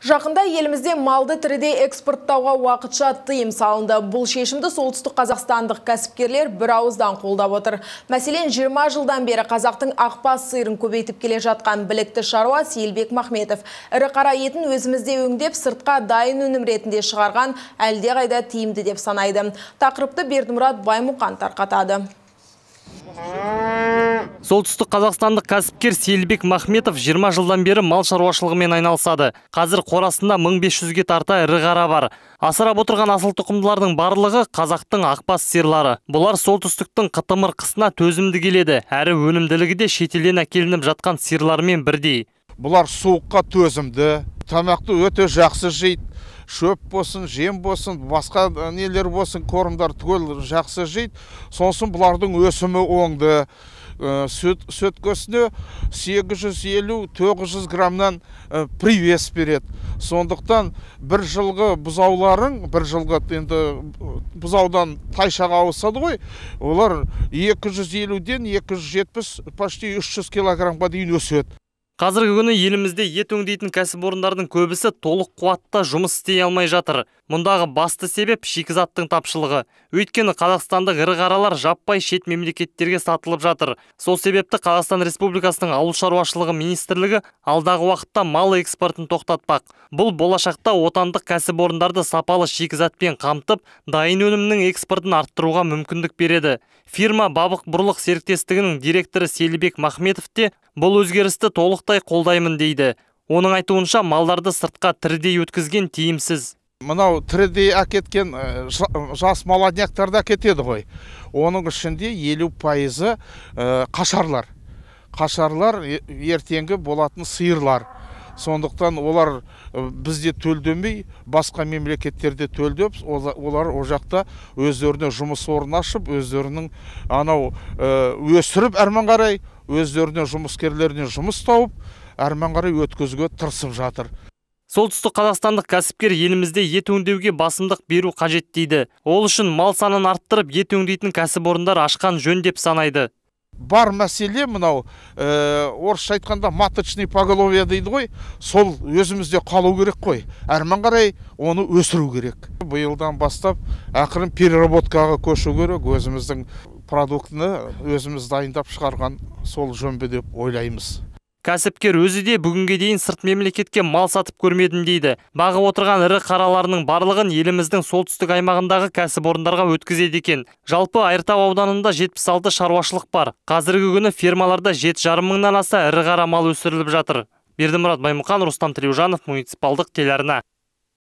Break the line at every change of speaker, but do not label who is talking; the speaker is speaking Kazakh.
Жақында елімізде малды тіріде экспорттауға уақытша тыйым салынды. Бұл шешімді солтүстік қазақстандық кәсіпкерлер бір ауыздан қолдап отыр. Мәселен, 20 жылдан бері қазақтың ақбас сиырын көбейтіп келе жатқан білікті шаруа Сейілбек Махметов ірі қара етін өзімізде өңдеп, сыртқа дайын өнім ретінде шығарған әлдеқайда тиімді деп санайды. Тақырыпты Бердімұрат Баймұқан тарқатады.
Солтүстік қазақстандық кәсіпкер Сейілбек Махметов 20 жылдан бері мал шаруашылығымен айналысады. Қазір қорасында 1500-ге тарта ірі қара бар. Асырап отырған асыл тұқымдылардың барлығы қазақтың ақбас сиырлары. Бұлар солтүстіктің қытымыр қысына төзімді келеді, әрі өнімділігі де шетелден әкелініп жатқан сиырлармен бірдей.
Бұлар суыққа төзімді, тамақты өте жақсы жейді. Шөп болсын, жем болсын, басқа нелер болсын, корымдар түгел жақсы жейді. Сонсын бұлардың өсімі оңды. Сөткөсіне 850-900 граммнан привес береді. Сондықтан бір жылғы бұзауларың, бір жылғы енді бұзаудан тайшаға ауысады ғой, олар 250-ден 270, почти 300 килограммға дейін өседі.
Қазіргі күні елімізде ет өңдейтін кәсіпорындардың көбісі толық қуатта жұмыс істей алмай жатыр. Мұндағы басты себеп шикізаттың тапшылығы. Өйткені қазақстандық ірі қаралар жаппай шет мемлекеттерге сатылып жатыр. Сол себепті Қазақстан Республикасының ауыл шаруашылығы министрлігі алдағы уақытта мал экспортын тоқтатпақ. Бұл болашақта отандық кәсіпорындарды сапалы шикізатпен қамтып, дайын өнімнің экспортын арттыруға мүмкіндік береді. Фирма Бабық Бұрлық серіктестігінің директоры Сейілбек Махметов те бұл өзгерісті толықтай қолдаймын дейді. Оның айтуынша малдарды сыртқа тірідей өткізген тиімсіз.
Мынау тірідей әкеткен жас молодняктарды әкетеді ғой. Оның ішінде 50% қашарлар. Қашарлар ертеңгі болатын сиырлар. Сондықтан олар бізде төлдемей, басқа мемлекеттерде төлдеп, олар о жақта өздеріне жұмыс орнын ашып, өздерінің өсіріп әрмен қарай, өздеріне жұмыскерлеріне жұмыс тауып, әрмен қарай өткізуге тырысып жатыр.
Солтүстік қазақстандық кәсіпкер елімізде ет өңдеуге басымдық беру қажет дейді. Ол үшін мал санын арттырып, ет өңдейтін кәсіпорындар ашқан жөн деп санайды.
Бар мәселе мынау, орысша айтқанда маточный поголовье дейді ғой, сол өзімізде қалу керек қой. Әрмен қарай оны өсіру керек. Биылдан бастап ақырын переработкаға көшу керек, өзіміздің продуктыны өзіміз дайындап шығарған сол жөн бе деп ойлаймыз.
Кәсіпкер өзі де бүгінге дейін сырт мемлекетке мал сатып көрмедім дейді. Бағып отырған ірі қараларының барлығын еліміздің солтүстік аймағындағы кәсіпорындарға өткізеді екен. Жалпы Айыртау ауданында 76 шаруашылық бар. Қазіргі күні фермаларда 7,5 мыңнан аса ірі қара мал өсіріліп жатыр. Бердімұрат Баймұқан, Рустам Тілеужанов, муниципалдық телеарна.